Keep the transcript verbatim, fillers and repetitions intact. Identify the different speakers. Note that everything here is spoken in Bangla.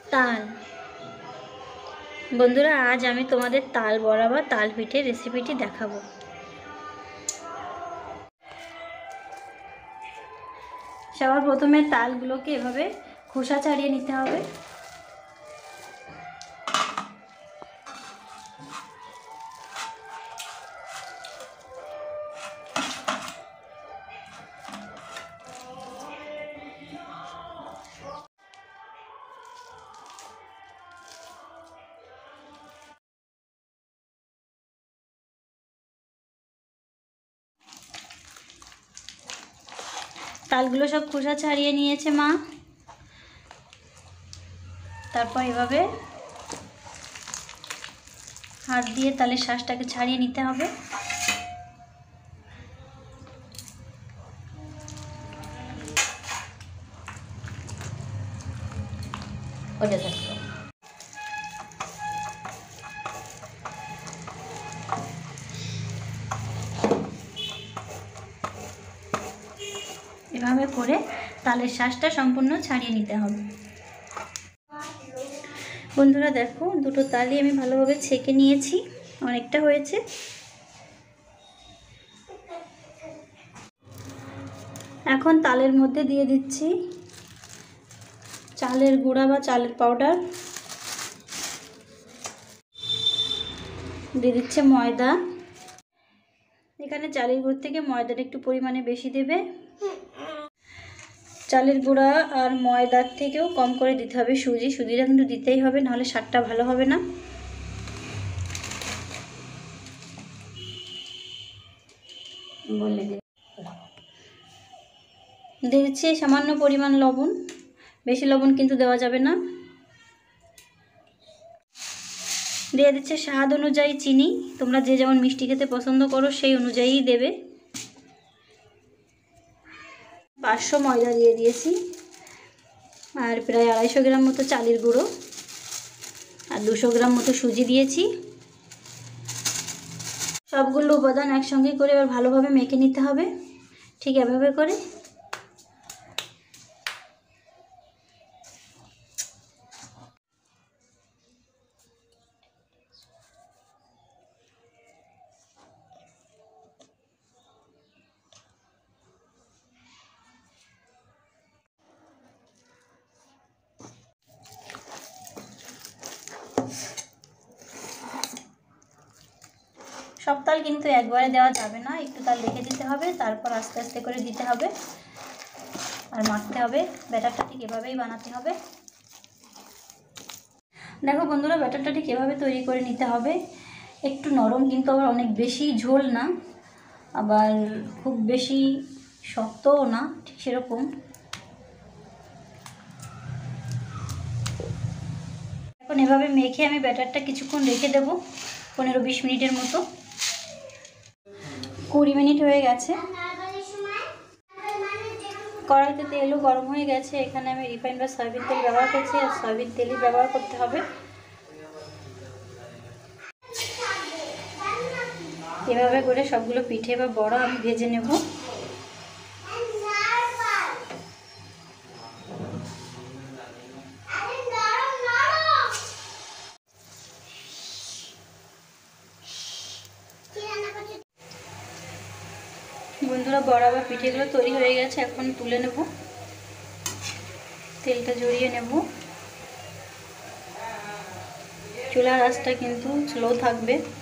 Speaker 1: তাল। বন্ধুরা, আজ আমি তোমাদের তাল বড়া বা তাল পিঠের রেসিপিটি দেখাবো। সবার প্রথমে তালগুলোকে এভাবে খোসা ছাড়িয়ে নিতে হবে। তালগুলো সব খোসা ছাড়িয়ে নিয়েছে মা। তারপর এভাবে হাত দিয়ে তালের শাঁসটাকে ছাড়িয়ে নিতে হবে। ওটা থাকবে। এভাবে করে তালের শাঁসটা সম্পূর্ণ ছাড়িয়ে নিতে হবে। বন্ধুরা দেখো, দুটো তালই আমি ভালোভাবে ছেঁকে নিয়েছি, অনেকটা হয়েছে। এখন তালের মধ্যে দিয়ে দিচ্ছি চালের গুঁড়া বা চালের পাউডার, দিয়ে দিচ্ছে ময়দা। এখানে চালের গুঁড়ো থেকে ময়দাটা একটু পরিমাণে বেশি দেবে। চালের গুঁড়া আর ময়দার থেকেও কম করে দিতে হবে সুজি। সুজিটা কিন্তু দিতেই হবে, নাহলে স্বাদটা ভালো হবে না। বলে দিয়ে দিচ্ছি সামান্য পরিমাণ লবণ, বেশি লবণ কিন্তু দেওয়া যাবে না। দিয়ে দিচ্ছে স্বাদ অনুযায়ী চিনি, তোমরা যে যেমন মিষ্টি খেতে পছন্দ করো সেই অনুযায়ী দেবে। পাঁচশো ময়দা দিয়ে দিয়েছি, আর প্রায় আড়াইশো গ্রাম মতো চালের গুঁড়ো, আর দুশো গ্রাম মতো সুজি দিয়েছি। সবগুলো উপাদান একসঙ্গে করে এবার ভালোভাবে মেখে নিতে হবে, ঠিক এভাবে করে। সব তাল কিন্তু একবারে দেওয়া যাবে না, একটু তাল রেখে দিতে হবে, তারপর আস্তে আস্তে করে দিতে হবে আর মাখতে হবে। ব্যাটারটা ঠিক এভাবেই বানাতে হবে। দেখো বন্ধুরা, ব্যাটারটা ঠিক এভাবে তৈরি করে নিতে হবে। একটু নরম, কিন্তু আবার অনেক বেশি ঝোল না, আবার খুব বেশি শক্তও না, ঠিক সেরকম। এখন এভাবে মেখে আমি ব্যাটারটা কিছুক্ষণ রেখে দেব, পনেরো বিশ মিনিটের মতো। কুড়ি মিনিট হয়ে গেছে। কড়াইতে তেলও গরম হয়ে গেছে। এখানে আমি রিফাইন বা সয়াবিন তেল ব্যবহার করছি, আর সয়াবিন তেলই ব্যবহার করতে হবে। এভাবে করে সবগুলো পিঠে বা বড়া আমি ভেজে নেব। বন্ধুরা, বড়া বা পিঠেগুলো তৈরি হয়ে গেছে, এখন তুলে নেব। তেলটা জড়িয়ে নেব। চুলার আঁচটা কিন্তু স্লো থাকবে।